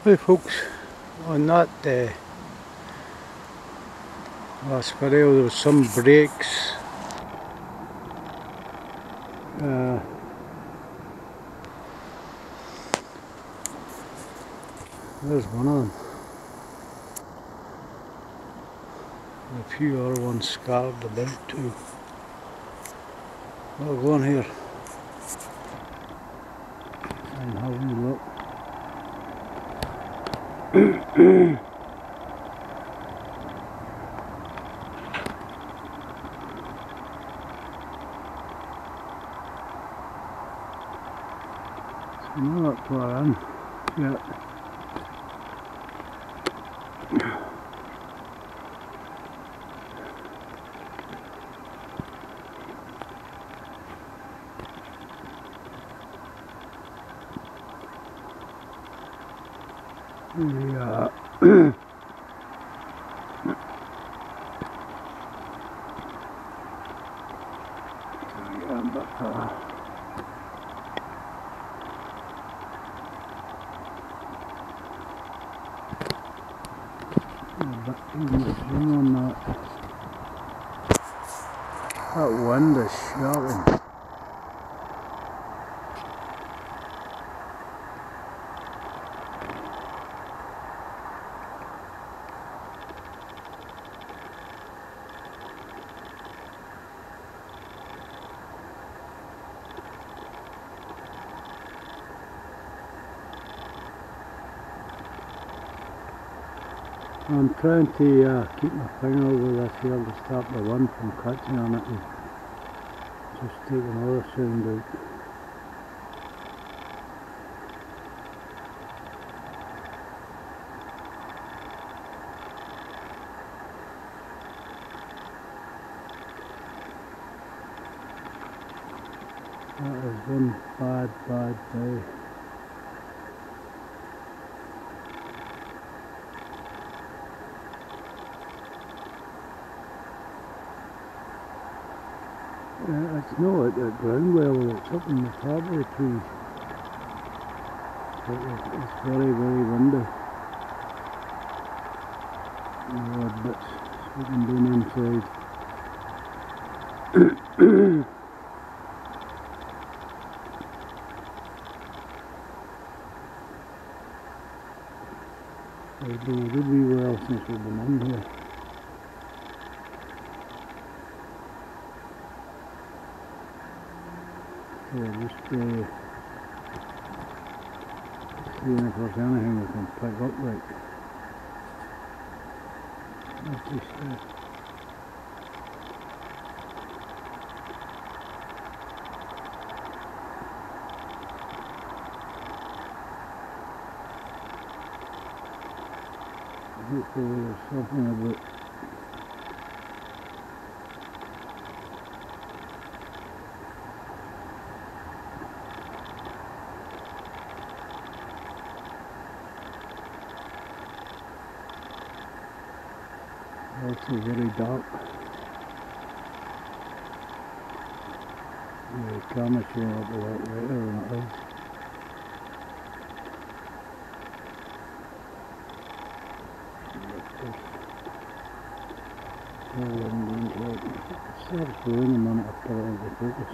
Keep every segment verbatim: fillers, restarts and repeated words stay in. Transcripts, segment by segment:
Hey folks, on that uh, last video there was some breaks. Uh, there's one of them. A few other ones scattered about too. I'll go on here and have a look. So not far in yet. Yeah. Yeah, but uh, but even the zoom on that, that wind is shouting. I'm trying to uh, keep my finger over this here to stop the wind from catching on it and just take another sound out. That is one bad, bad day. Uh, it's not at the ground level, it's up in the top of the trees. But it's, it's very, very windy. The odd bits sweeping down inside. Although it did be well since we've been in here. So just uh, seeing if there's anything we can pick up right. Let's just uh, hopefully there's something about also very dark. The camera's showing up a lot later than it is. It starts blowing a minute after I put it into focus.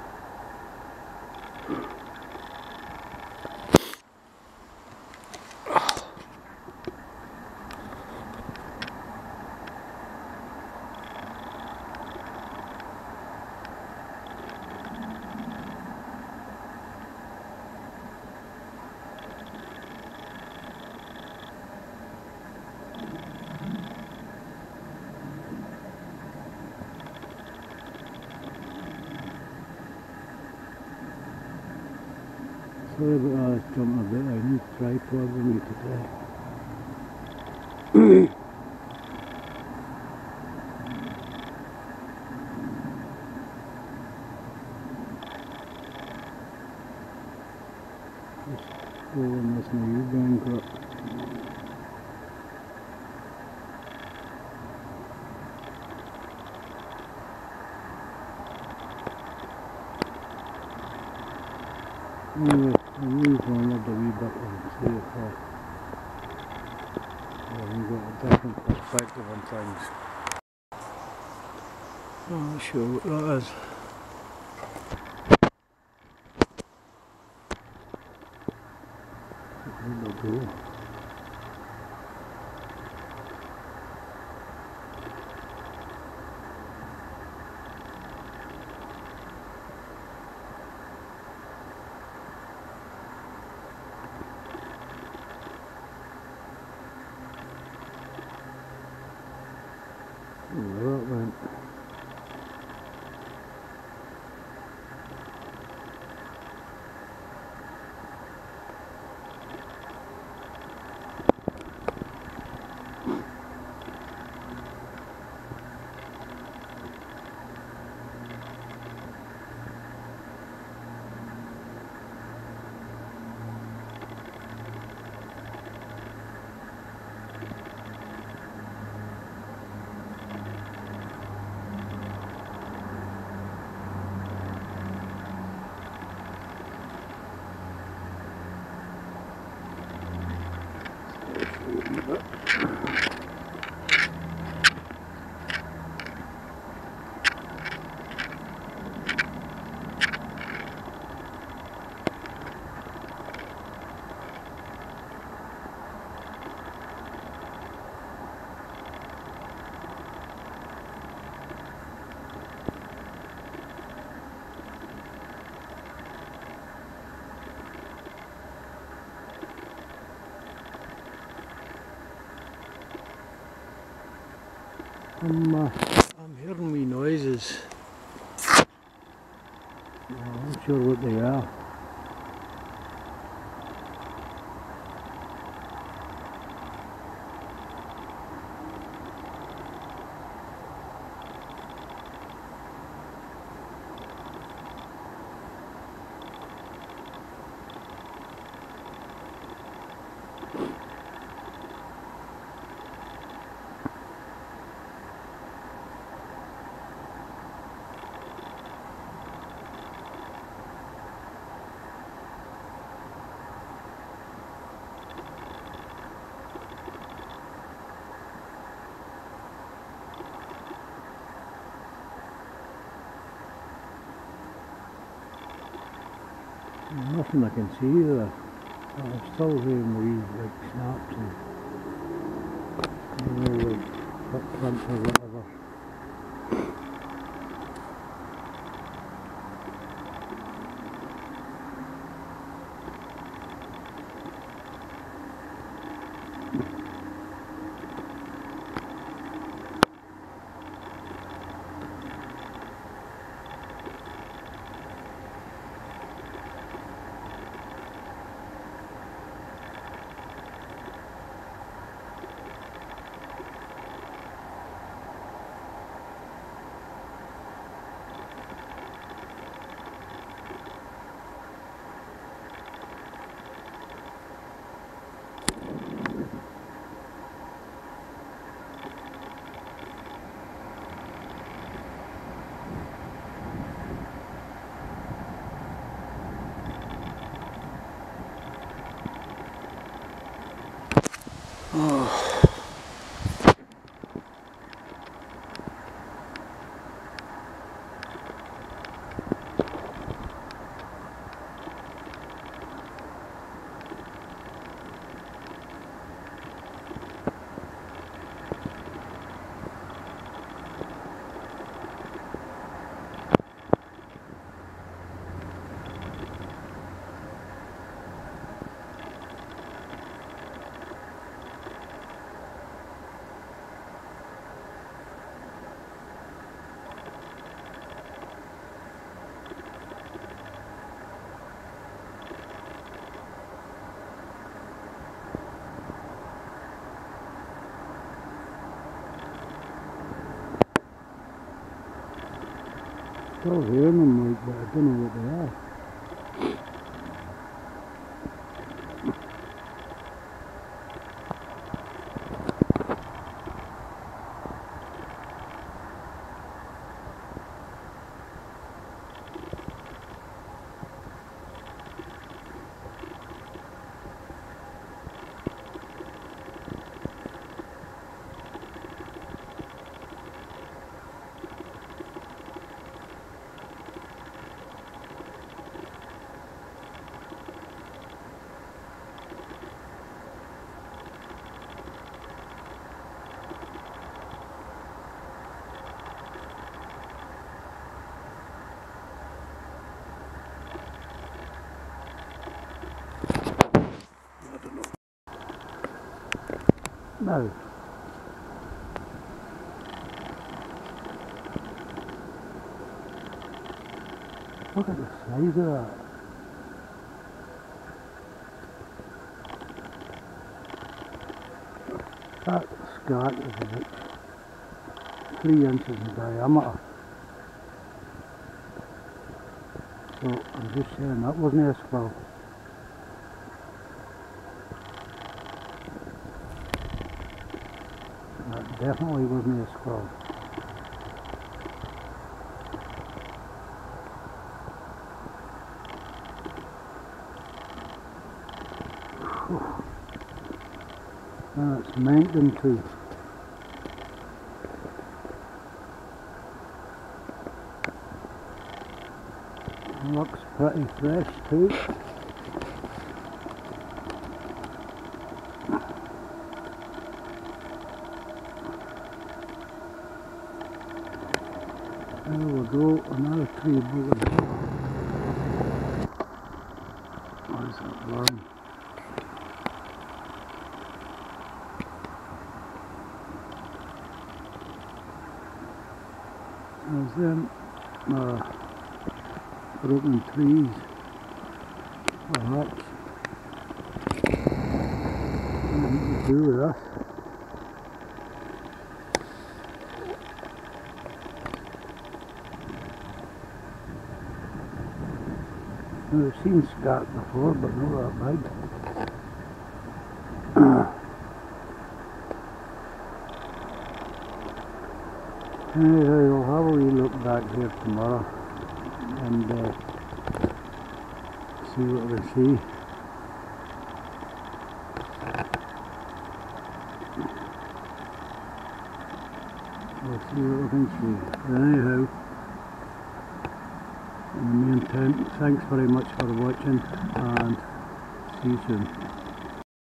Sorry about all this jumping a bit, I need a tripod with me today. Just holding this new bank up. Anyway, I'll move on with the wee bit and see if I I've got a different perspective on things. I'm not sure what that is. There we go. Where that went. I'm, uh, I'm hearing wee noises. I'm not sure what they are. Nothing I can see there. I'm still hearing the wee like snaps and you know, like footprints or whatever. Oh. Still hearing them like, but I don't know what they are. now. Look at the size of that. That scat is about three inches in diameter. So I'm just saying that wasn't a squirrel. That definitely wasn't a squirrel. And it's mountain too. Looks pretty fresh too. There we go, another tree broken. What is that worm? There's them uh, broken trees, perhaps. Nothing to do with us. I've seen scat before, but not that big. Anyway, I'll have a wee look back here tomorrow and uh, see what we see. We'll see what we can see. But anyhow, in the meantime, thanks very much for watching and see you soon.